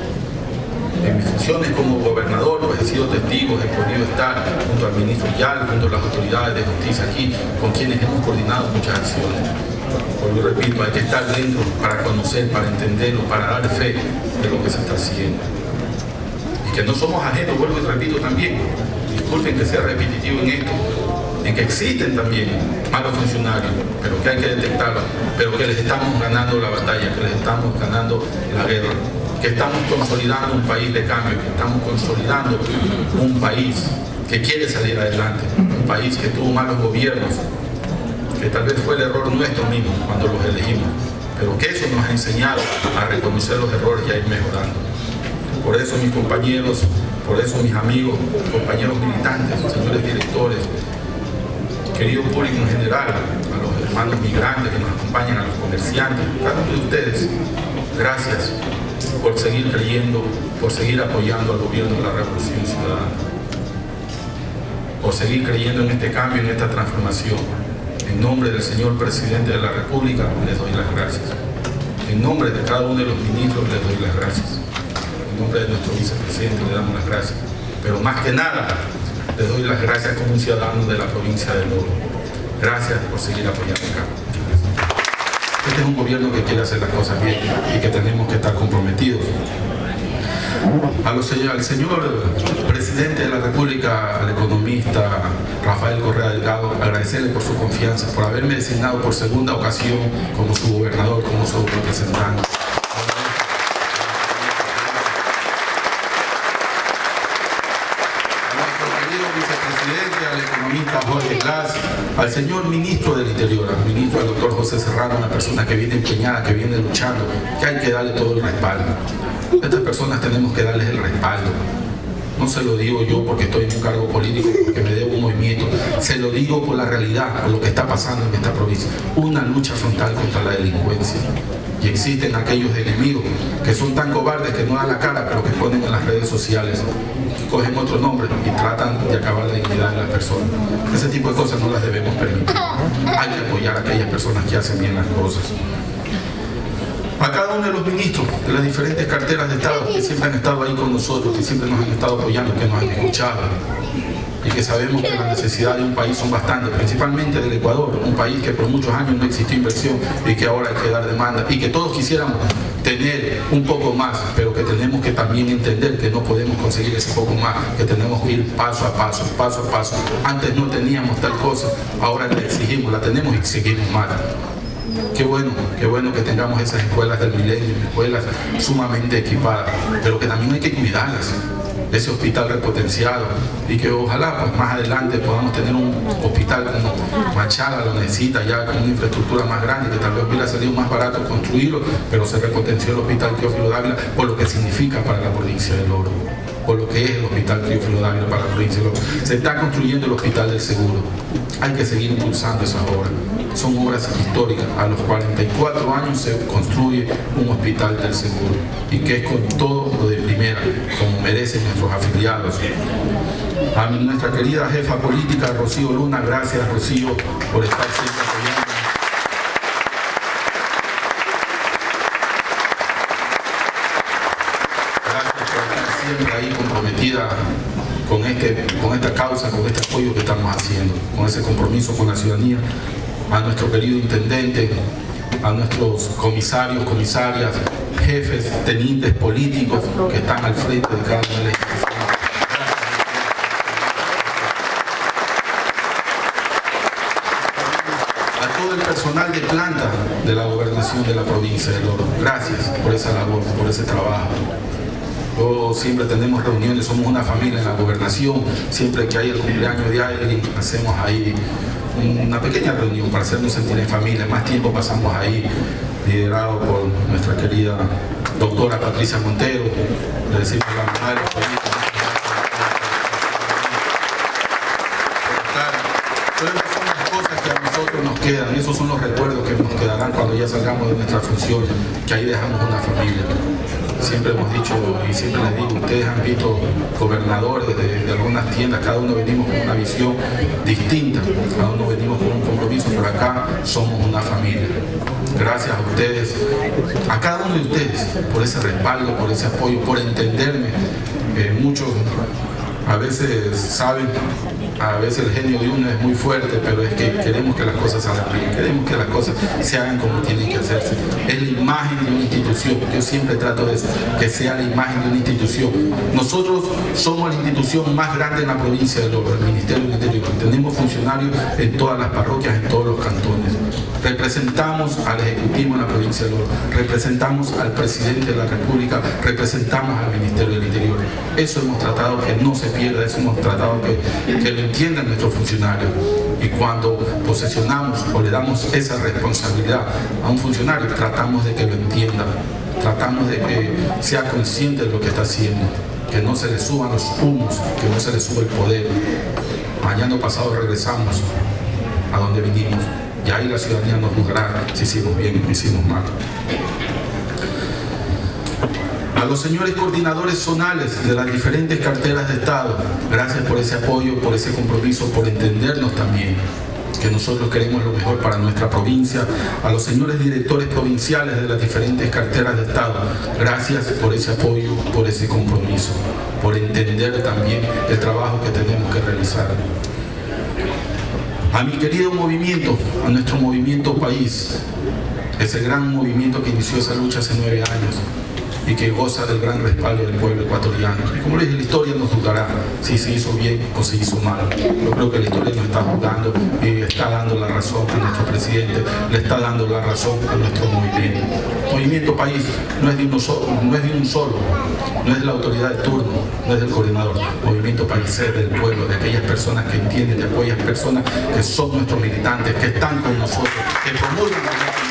En mis funciones como gobernador, pues he sido testigo, he podido estar junto al ministro Yal, junto a las autoridades de justicia aquí, con quienes hemos coordinado muchas acciones. Yo repito, hay que estar dentro para conocer, para entenderlo, para dar fe de lo que se está haciendo. Y que no somos ajenos, vuelvo y repito también. Disculpen que sea repetitivo en esto, en que existen también malos funcionarios, pero que hay que detectarlos, pero que les estamos ganando la batalla, que les estamos ganando la guerra, que estamos consolidando un país de cambio, que estamos consolidando un país que quiere salir adelante, un país que tuvo malos gobiernos, que tal vez fue el error nuestro mismo cuando los elegimos, pero que eso nos ha enseñado a reconocer los errores y a ir mejorando. Por eso mis compañeros, por eso mis amigos, compañeros militantes, señores directores, querido público en general, a los hermanos migrantes que nos acompañan, a los comerciantes, cada uno de ustedes, gracias por seguir creyendo, por seguir apoyando al gobierno de la Revolución Ciudadana, por seguir creyendo en este cambio, en esta transformación. En nombre del señor Presidente de la República les doy las gracias. En nombre de cada uno de los ministros les doy las gracias. En nombre de nuestro vicepresidente le damos las gracias. Pero más que nada, les doy las gracias como un ciudadano de la provincia de Oro. Gracias por seguir apoyando acá. Este es un gobierno que quiere hacer las cosas bien y que tenemos que estar comprometidos. Al señor Presidente de la República, al economista Rafael Correa Delgado, agradecerle por su confianza, por haberme designado por segunda ocasión como su gobernador, como su representante. Al economista Jorge Glass, al señor ministro del Interior, al ministro, al doctor José Serrano, una persona que viene empeñada, que viene luchando, que hay que darle todo el respaldo. A estas personas tenemos que darles el respaldo. No se lo digo yo porque estoy en un cargo político, porque me debo un movimiento, se lo digo por la realidad, por lo que está pasando en esta provincia. Una lucha frontal contra la delincuencia. Y existen aquellos enemigos que son tan cobardes que no dan la cara, pero que ponen en las redes sociales, que cogen otro nombre y tratan de acabar la dignidad de las personas. Ese tipo de cosas no las debemos permitir. Hay que apoyar a aquellas personas que hacen bien las cosas. A cada uno de los ministros de las diferentes carteras de Estado que siempre han estado ahí con nosotros, que siempre nos han estado apoyando, que nos han escuchado, y que sabemos que las necesidades de un país son bastantes, principalmente del Ecuador, un país que por muchos años no existió inversión y que ahora hay que dar demanda, y que todos quisiéramos tener un poco más, pero que tenemos que también entender que no podemos conseguir ese poco más, que tenemos que ir paso a paso, paso a paso. Antes no teníamos tal cosa, ahora la exigimos, la tenemos y exigimos más. Qué bueno que tengamos esas escuelas del milenio, escuelas sumamente equipadas, pero que también hay que cuidarlas. Ese hospital repotenciado, y que ojalá pues más adelante podamos tener un hospital como Machala lo necesita, ya con una infraestructura más grande, que tal vez hubiera salido más barato construirlo, pero se repotenció el hospital Teófilo Dávila por lo que significa para la provincia del Oro, por lo que es el hospital Teófilo Dávila para la provincia del Oro. Se está construyendo el hospital del Seguro. Hay que seguir impulsando esas obras. Son obras históricas. A los 44 años se construye un hospital del Seguro, y que es con todo lo de primera, como merecen nuestros afiliados. A nuestra querida jefa política Rocío Luna, gracias Rocío por estar siempre apoyando. Gracias por estar siempre ahí comprometida con esta causa, con este apoyo que estamos haciendo, con ese compromiso con la ciudadanía. A nuestro querido intendente, a nuestros comisarios, comisarias, jefes, tenientes políticos que están al frente de cada una de las instituciones. A todo el personal de planta de la gobernación de la provincia del Oro, gracias por esa labor, por ese trabajo. Siempre tenemos reuniones, somos una familia en la gobernación, siempre que hay el cumpleaños de alguien, hacemos ahí una pequeña reunión para hacernos sentir en familia. Más tiempo pasamos ahí, liderado por nuestra querida doctora Patricia Montero, le decimos a la mamá de los políticos. Pero esas son las cosas que a nosotros nos quedan, esos son los recuerdos que nos quedarán cuando ya salgamos de nuestra función, que ahí dejamos una familia. Siempre hemos dicho y siempre les digo, ustedes han visto gobernadores de algunas tiendas, cada uno venimos con una visión distinta, cada uno venimos con un compromiso, pero acá somos una familia. Gracias a ustedes, a cada uno de ustedes, por ese respaldo, por ese apoyo, por entenderme. Muchos A veces, saben, a veces el genio de uno es muy fuerte, pero es que queremos que las cosas salgan bien, queremos que las cosas se hagan como tienen que hacerse. Es la imagen de una institución, yo siempre trato de eso, que sea la imagen de una institución. Nosotros somos la institución más grande en la provincia de Loro, el Ministerio del Interior. Tenemos funcionarios en todas las parroquias, en todos los cantones. Representamos al Ejecutivo en la provincia de Loro, representamos al Presidente de la República, representamos al Ministerio del Interior. Eso hemos tratado que no se pierda, eso hemos tratado que lo entiendan nuestros funcionarios. Y cuando posesionamos o le damos esa responsabilidad a un funcionario, tratamos de que lo entienda, tratamos de que sea consciente de lo que está haciendo, que no se le suban los humos, que no se le suba el poder. Mañana o pasado regresamos a donde vinimos y ahí la ciudadanía nos juzgará si hicimos bien o hicimos mal. A los señores coordinadores zonales de las diferentes carteras de Estado, gracias por ese apoyo, por ese compromiso, por entendernos también, que nosotros queremos lo mejor para nuestra provincia. A los señores directores provinciales de las diferentes carteras de Estado, gracias por ese apoyo, por ese compromiso, por entender también el trabajo que tenemos que realizar. A mi querido movimiento, a nuestro movimiento país, ese gran movimiento que inició esa lucha hace 9 años, y que goza del gran respaldo del pueblo ecuatoriano. Y como les dije, la historia nos juzgará si se hizo bien o se hizo mal. Yo creo que la historia nos está juzgando y está dando la razón a nuestro presidente, le está dando la razón a nuestro movimiento. Movimiento País no es de un solo, no es de la autoridad de turno, no es del coordinador. Movimiento País es del pueblo, de aquellas personas que entienden, de aquellas personas que son nuestros militantes, que están con nosotros, que promulgan la comunidad.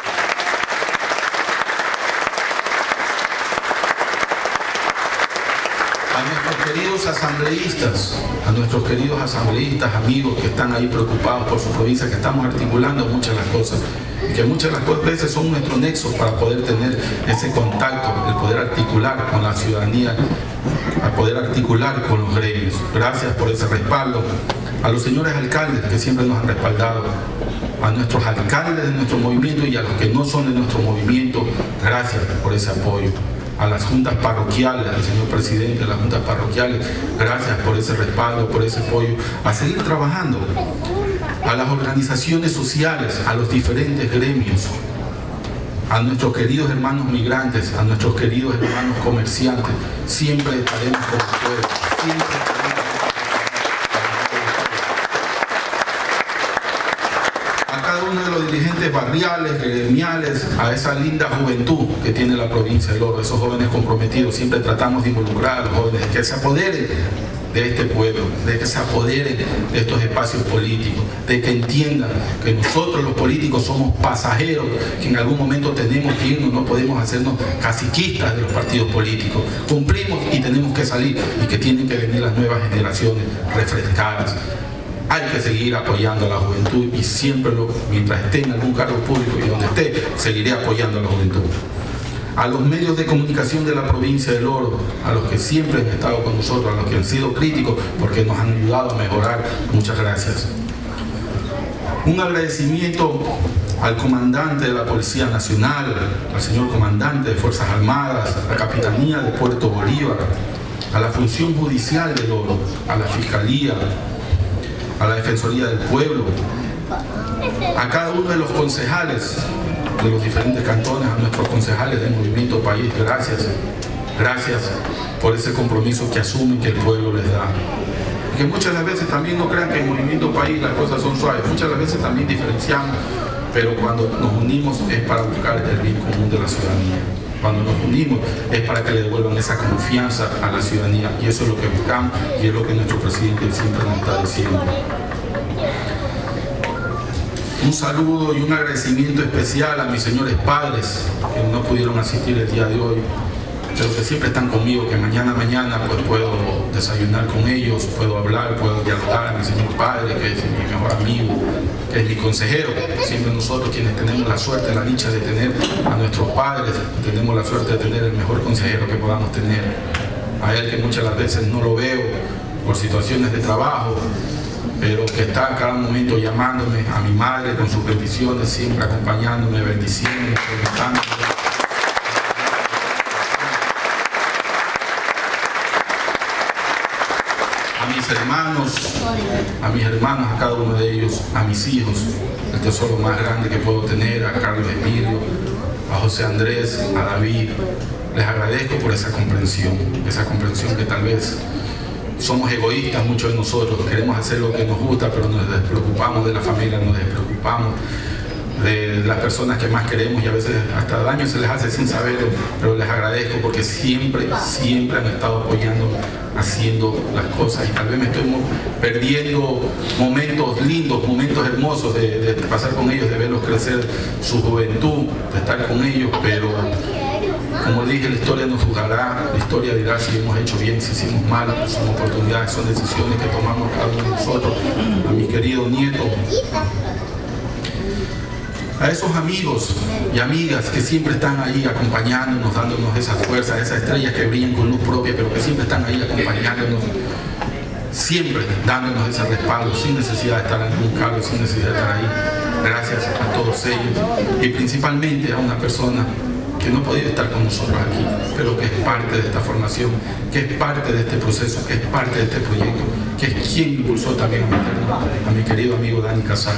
A nuestros queridos asambleístas, amigos que están ahí preocupados por su provincia, que estamos articulando muchas de las cosas y que muchas de las veces son nuestro nexo para poder tener ese contacto, el poder articular con la ciudadanía, a poder articular con los gremios. Gracias por ese respaldo. A los señores alcaldes que siempre nos han respaldado, a nuestros alcaldes de nuestro movimiento y a los que no son de nuestro movimiento, gracias por ese apoyo. A las juntas parroquiales, al señor presidente de las juntas parroquiales, gracias por ese respaldo, por ese apoyo, a seguir trabajando. A las organizaciones sociales, a los diferentes gremios, a nuestros queridos hermanos migrantes, a nuestros queridos hermanos comerciantes, siempre estaremos con ustedes, siempre estaremos. Uno de los dirigentes barriales, gremiales, a esa linda juventud que tiene la provincia de Loro, esos jóvenes comprometidos, siempre tratamos de involucrar a los jóvenes, que se apoderen de este pueblo, de que se apoderen de estos espacios políticos, de que entiendan que nosotros los políticos somos pasajeros, que en algún momento tenemos que irnos, no podemos hacernos caciquistas de los partidos políticos, cumplimos y tenemos que salir, y que tienen que venir las nuevas generaciones refrescadas. Hay que seguir apoyando a la juventud y siempre, mientras esté en algún cargo público y donde esté, seguiré apoyando a la juventud. A los medios de comunicación de la provincia de Loro, a los que siempre han estado con nosotros, a los que han sido críticos porque nos han ayudado a mejorar, muchas gracias. Un agradecimiento al comandante de la Policía Nacional, al señor comandante de Fuerzas Armadas, a la Capitanía de Puerto Bolívar, a la Función Judicial de Loro, a la Fiscalía, a la Defensoría del Pueblo, a cada uno de los concejales de los diferentes cantones, a nuestros concejales del Movimiento País, gracias por ese compromiso que asumen que el pueblo les da. Y que muchas de las veces también no crean que en Movimiento País las cosas son suaves, muchas de las veces también diferenciamos, pero cuando nos unimos es para buscar el bien común de la ciudadanía. Cuando nos unimos es para que le devuelvan esa confianza a la ciudadanía, y eso es lo que buscamos y es lo que nuestro presidente siempre nos está diciendo. Un saludo y un agradecimiento especial a mis señores padres que no pudieron asistir el día de hoy, pero que siempre están conmigo, que mañana pues puedo desayunar con ellos, puedo hablar, puedo dialogar. A mi señor padre, que es mi mejor amigo, que es mi consejero. Siempre nosotros, quienes tenemos la suerte, la dicha de tener a nuestros padres, tenemos la suerte de tener el mejor consejero que podamos tener. A él, que muchas las veces no lo veo por situaciones de trabajo, pero que está a cada momento llamándome, a mi madre con sus bendiciones, siempre acompañándome, bendiciéndome, preguntándome. a mis hermanos, a cada uno de ellos, a mis hijos, el tesoro más grande que puedo tener, a Carlos Emilio, a José Andrés, a David. Les agradezco por esa comprensión que tal vez somos egoístas, muchos de nosotros queremos hacer lo que nos gusta, pero nos despreocupamos de la familia, nos despreocupamos de las personas que más queremos y a veces hasta daño se les hace sin saberlo, pero les agradezco porque siempre han estado apoyando, haciendo las cosas, y tal vez me estoy perdiendo momentos lindos, momentos hermosos de pasar con ellos, de verlos crecer su juventud, de estar con ellos, pero como dije, la historia nos juzgará, la historia dirá si hemos hecho bien, si hicimos mal, son oportunidades, son decisiones que tomamos cada uno de nosotros. A mis queridos nietos, a esos amigos y amigas que siempre están ahí acompañándonos, dándonos esas fuerzas, esas estrellas que brillan con luz propia, pero que siempre están ahí acompañándonos, siempre dándonos ese respaldo, sin necesidad de estar en un cargo, sin necesidad de estar ahí. Gracias a todos ellos y principalmente a una persona que no ha podido estar con nosotros aquí, pero que es parte de esta formación, que es parte de este proceso, que es parte de este proyecto, que es quien impulsó también a mi querido amigo Dani Casal.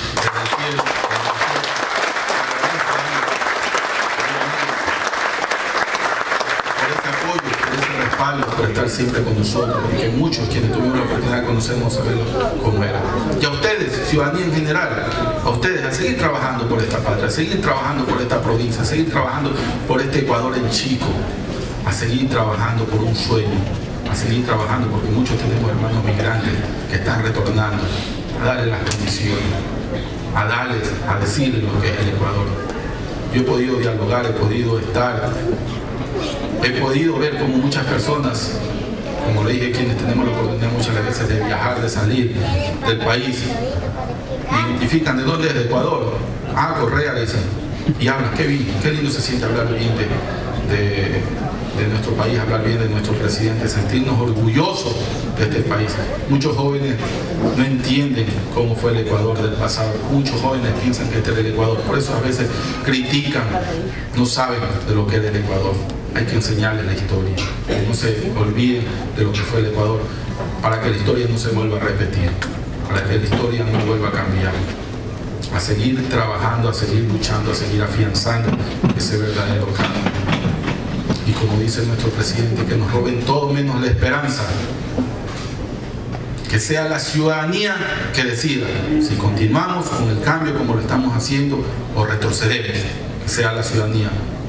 Por estar siempre con nosotros, porque muchos quienes tuvimos la oportunidad de conocernos sabemos cómo era. Y a ustedes, ciudadanía en general, a ustedes, a seguir trabajando por esta patria, a seguir trabajando por esta provincia, a seguir trabajando por este Ecuador en chico, a seguir trabajando por un sueño, a seguir trabajando porque muchos tenemos hermanos migrantes que están retornando, a darles las condiciones, a decirles lo que es el Ecuador. Yo he podido dialogar, he podido estar, he podido ver como muchas personas, como le dije, quienes tenemos la oportunidad muchas veces de viajar, de salir del país, identifican de dónde es, de Ecuador. Ah, Correa, le dicen, y hablan, qué lindo se siente hablar bien de nuestro país, hablar bien de nuestro presidente, sentirnos orgullosos de este país. Muchos jóvenes no entienden cómo fue el Ecuador del pasado, muchos jóvenes piensan que este es el Ecuador, por eso a veces critican, no saben de lo que es el Ecuador. Hay que enseñarles la historia, que no se olviden de lo que fue el Ecuador, para que la historia no se vuelva a repetir, para que la historia no vuelva a cambiar, a seguir trabajando, a seguir luchando, a seguir afianzando ese verdadero cambio. Y como dice nuestro presidente, que nos roben todo menos la esperanza, que sea la ciudadanía que decida si continuamos con el cambio como lo estamos haciendo o retrocedemos, que sea la ciudadanía.